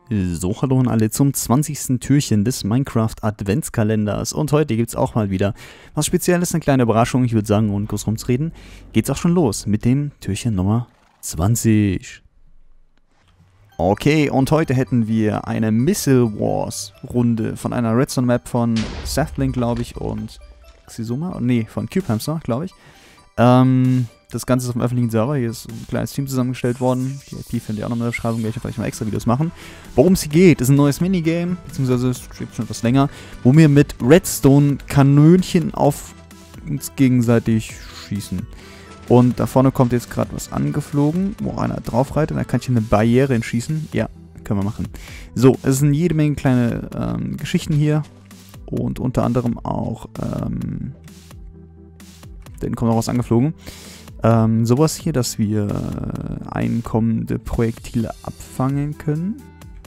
So, hallo an alle zum 20. Türchen des Minecraft Adventskalenders. Und heute gibt es auch mal wieder was Spezielles, eine kleine Überraschung. Ich würde sagen, ohne groß rumzureden, geht's auch schon los mit dem Türchen Nummer 20. Okay, und heute hätten wir eine Missile Wars Runde von einer Redstone Map von Sethling, glaube ich, und Xizuma, nee, von CubeHamster, glaube ich. Das Ganze ist auf dem öffentlichen Server. Hier ist ein kleines Team zusammengestellt worden. Die IP findet ihr auch noch in der Beschreibung. Werde ich vielleicht mal extra Videos machen. Worum es hier geht, ist ein neues Minigame, beziehungsweise es steht schon etwas länger, wo wir mit Redstone-Kanönchen auf uns gegenseitig schießen. Und da vorne kommt jetzt gerade was angeflogen, wo einer drauf reitet. Da kann ich eine Barriere entschießen. Ja, können wir machen. So, es sind jede Menge kleine Geschichten hier. Und unter anderem auch, da kommt auch was angeflogen. Sowas hier, dass wir einkommende Projektile abfangen können.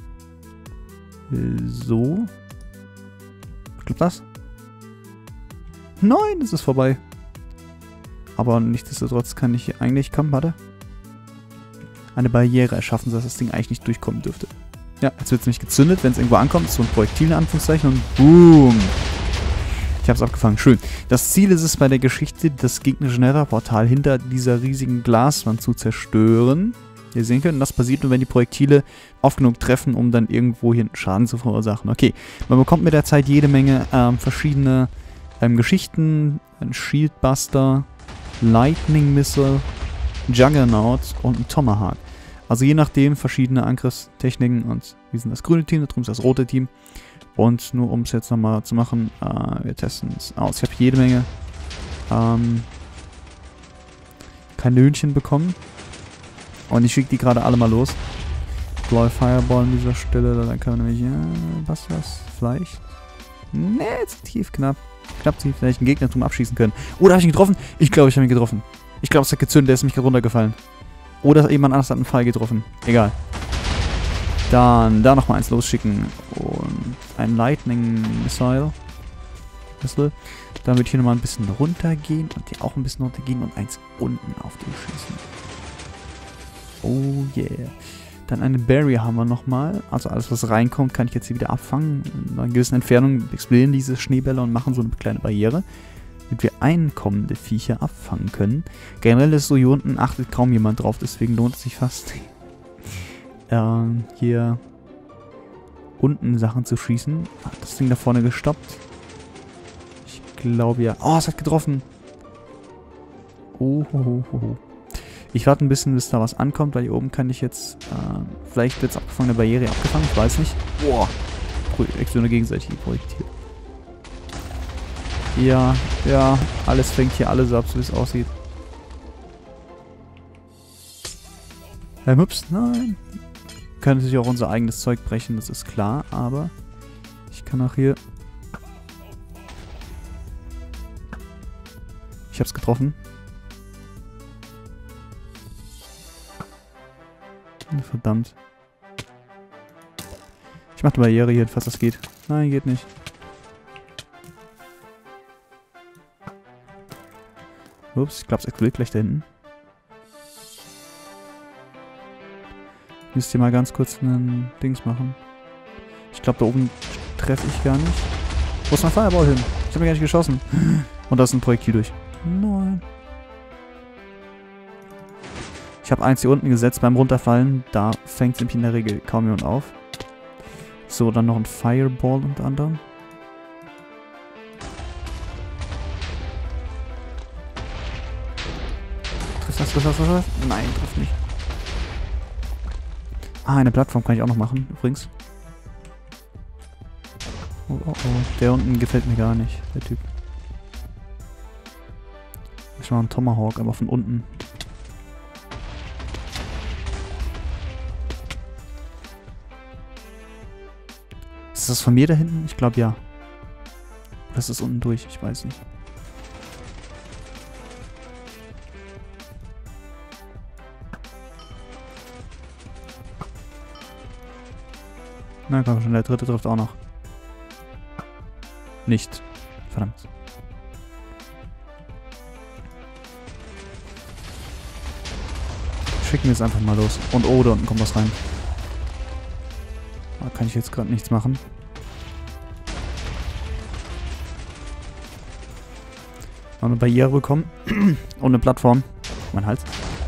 So. Klappt das? Nein, es ist vorbei. Aber nichtsdestotrotz kann ich hier eigentlich, warte. Eine Barriere erschaffen, sodass das Ding eigentlich nicht durchkommen dürfte. Ja, jetzt wird es nämlich gezündet, wenn es irgendwo ankommt. So ein Projektil in Anführungszeichen und boom. Ich habe es abgefangen. Schön. Das Ziel ist es bei der Geschichte, das gegnerische Nether-Portal hinter dieser riesigen Glaswand zu zerstören. Ihr sehen könnt, das passiert nur, wenn die Projektile oft genug treffen, um dann irgendwo hier Schaden zu verursachen. Okay, man bekommt mit der Zeit jede Menge verschiedene Geschichten. Ein Shieldbuster, Lightning Missile, Juggernaut und ein Tomahawk. Also je nachdem verschiedene Angriffstechniken. Und wir sind das grüne Team, da drüben ist das rote Team. Und nur um es jetzt nochmal zu machen, wir testen es aus. Ich habe jede Menge Kanönchen bekommen. Und ich schicke die gerade alle mal los. Blaue Fireball an dieser Stelle, dann können wir nämlich, was vielleicht? Ne, zu tief, knapp tief, hätte ich einen Gegnertum abschießen können. Oder habe ich ihn getroffen? Ich glaube, ich habe ihn getroffen. Ich glaube, es hat gezündet, der ist nämlich gerade runtergefallen. Oder jemand anderes hat einen Pfeil getroffen. Egal. Dann da nochmal eins losschicken. Und ein Lightning Missile. Dann wird hier nochmal ein bisschen runtergehen. Und hier auch ein bisschen runtergehen. Und eins unten auf den schießen. Oh yeah. Dann eine Barrier haben wir nochmal. Also alles, was reinkommt, kann ich jetzt hier wieder abfangen. In einer gewissen Entfernung explodieren diese Schneebälle und machen so eine kleine Barriere, damit wir einkommende Viecher abfangen können. Generell ist so, hier unten achtet kaum jemand drauf. Deswegen lohnt es sich fast, hier unten Sachen zu schießen. Hat das Ding da vorne gestoppt? Ich glaube ja. Oh, es hat getroffen. Oh. Ich warte ein bisschen, bis da was ankommt, weil hier oben kann ich jetzt, vielleicht wird es abgefangen, eine Barriere abgefangen, ich weiß nicht. Boah. Projektion gegenseitig Projektil. Ja, alles fängt hier alles ab, so wie es aussieht. Ups, nein. Wir können natürlich auch unser eigenes Zeug brechen, das ist klar, aber ich kann auch hier... Ich hab's getroffen. Verdammt. Ich mach die Barriere hier, falls das geht. Nein, geht nicht. Ups, ich glaube, es explodiert gleich da hinten. Müsst ihr mal ganz kurz einen Dings machen. Ich glaube, da oben treffe ich gar nicht. Wo ist mein Fireball hin? Ich habe gar nicht geschossen. Und da ist ein Projektil durch. Nein. Ich habe eins hier unten gesetzt beim Runterfallen. Da fängt es nämlich in der Regel kaum jemand auf. So, dann noch ein Fireball unter anderem. Trifft das? Nein, trifft nicht. Ah, eine Plattform kann ich auch noch machen, übrigens. Oh. Der unten gefällt mir gar nicht, der Typ. Ich mache einen Tomahawk, aber von unten. Ist das von mir da hinten? Ich glaube ja. Oder ist das unten durch? Ich weiß nicht. Na komm schon, der dritte trifft auch noch. Nicht. Verdammt. Schicken wir es einfach mal los. Und oh, da unten kommt was rein. kann ich jetzt gerade nichts machen. Noch eine Barriere bekommen. Und eine Plattform. Mein Hals.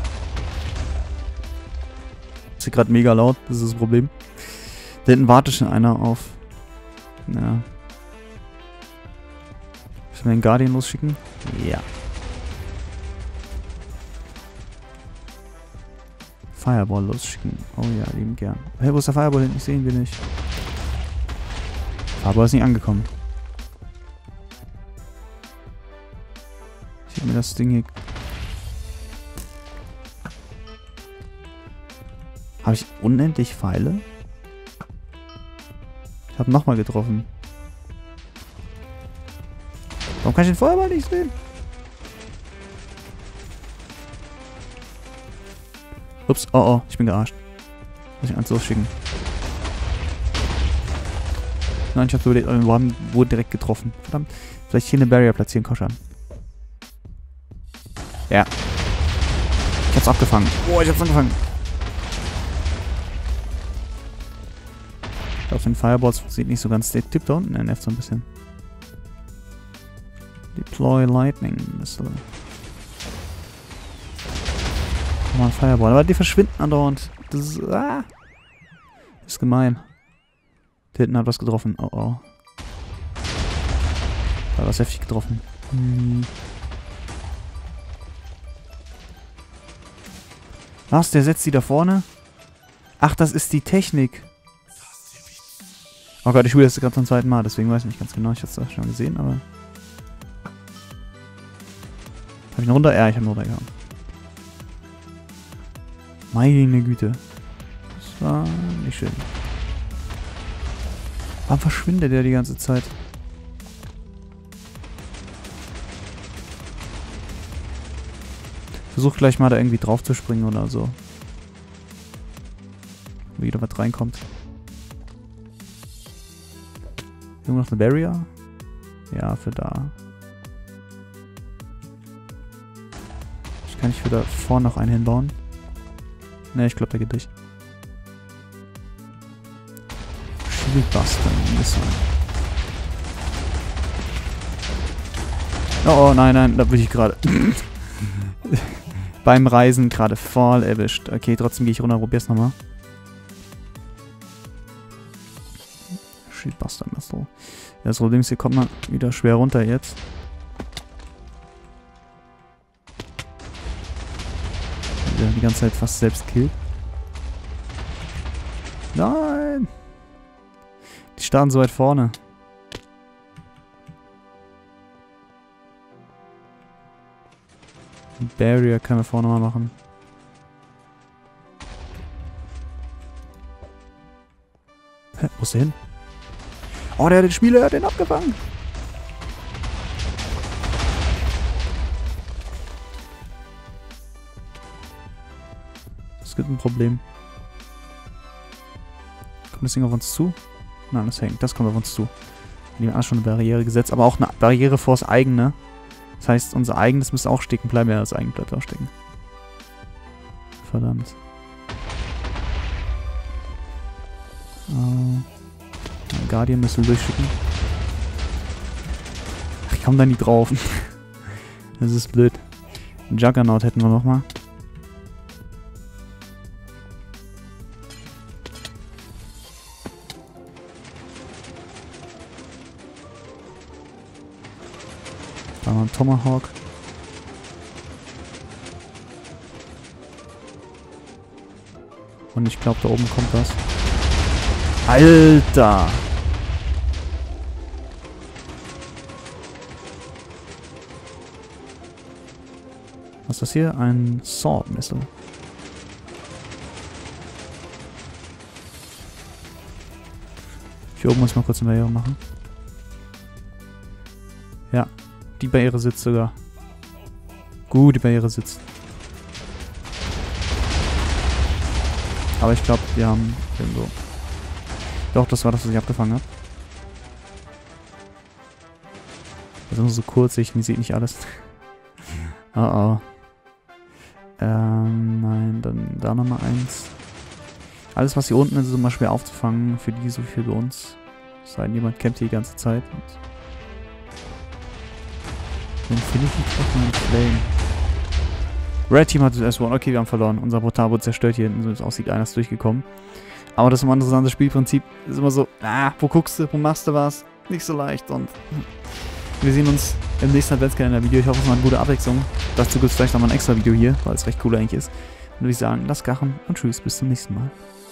Ist hier gerade mega laut, das ist das Problem. Da hinten wartet schon einer auf. Ja. Müssen wir den Guardian losschicken? Ja. Fireball losschicken. Oh ja, lieben gern. Hey, wo ist der Fireball hin? Ich sehe ihn nicht. Fireball ist nicht angekommen. Ich habe mir das Ding hier... Habe ich unendlich Pfeile? Ich habe nochmal getroffen. Warum kann ich den Feuerball nicht sehen? Ups, oh oh, ich bin gearscht. Muss ich eins losschicken. Nein, ich hab's überlegt, wir wurden direkt getroffen. Verdammt. Vielleicht hier eine Barrier platzieren, Koschan. Ja. Ich hab's abgefangen. Oh, ich hab's angefangen. Auf den Fireballs sieht nicht so ganz. Der Typ da unten nervt so ein bisschen. Deploy Lightning Missile. Mal Fireball. Aber die verschwinden andauernd. Das ist, ist gemein. Da hinten hat was getroffen. Oh oh. Da hat was heftig getroffen. Was? Der setzt die da vorne? Ach, das ist die Technik. Oh Gott, ich spiele das gerade zum zweiten Mal, deswegen weiß ich nicht ganz genau. Ich hab's das schon gesehen, aber... Hab ich einen runter? Ja, ich habe einen runtergehauen. Meine Güte. Das war nicht schön. Warum verschwindet der die ganze Zeit? Versuch gleich mal da irgendwie drauf zu springen oder so. Wenn wieder was reinkommt. Hier noch eine Barrier? Ja, für da. Kann ich wieder vorne noch einen hinbauen? Ne, ich glaube, der geht durch. Shieldbuster. Oh, oh, nein, nein, da bin ich gerade beim Reisen gerade voll erwischt. Okay, trotzdem gehe ich runter, probier's nochmal. Shieldbuster Missile. Ja, das Problem ist, hier kommt man wieder schwer runter jetzt. Die ganze Zeit fast selbst killt. Nein! Die starten so weit vorne. Barrier können wir vorne mal machen. Hä? Wo ist der hin? Oh, der hat den Spieler, der hat den abgefangen. Es gibt ein Problem. Kommt das Ding auf uns zu? Nein, das hängt. Das kommt auf uns zu. Wir haben schon eine Barriere gesetzt, aber auch eine Barriere vor das eigene. Das heißt, unser eigenes müsste auch stecken bleiben. Ja, das eigene bleibt auch stecken. Verdammt. Guardian müssen wir durchschicken. Ach, ich komme da nie drauf. Das ist blöd. Einen Juggernaut hätten wir nochmal. Da haben wir einen Tomahawk. Und ich glaube, da oben kommt was. Alter! Was ist das hier? Ein Sword Missile. Hier oben muss ich mal kurz eine Barriere machen. Ja, die Barriere sitzt sogar. Gut, die Barriere sitzt. Aber ich glaube, wir haben irgendwo... Doch, das war das, was ich abgefangen habe. Das ist nur so kurz, ich sehe nicht alles. Oh oh. Nein, dann da nochmal eins. Alles, was hier unten ist, ist immer schwer aufzufangen. Für die, so für uns. Es sei denn, jemand campt hier die ganze Zeit. Und dann finde ich nicht auf meinen Flame. Red Team hat das S1. Okay, wir haben verloren. Unser Portal wurde zerstört hier hinten, so wie es aussieht. Einer ist durchgekommen. Aber das ist immer ein interessantes Spielprinzip. Ist immer so, wo guckst du, wo machst du was? Nicht so leicht. Und wir sehen uns im nächsten Adventskalender-Video. Ich hoffe, es war eine gute Abwechslung. Dazu gibt es vielleicht nochmal ein extra Video hier, weil es recht cool eigentlich ist. Dann würde ich sagen, lasst krachen und tschüss, bis zum nächsten Mal.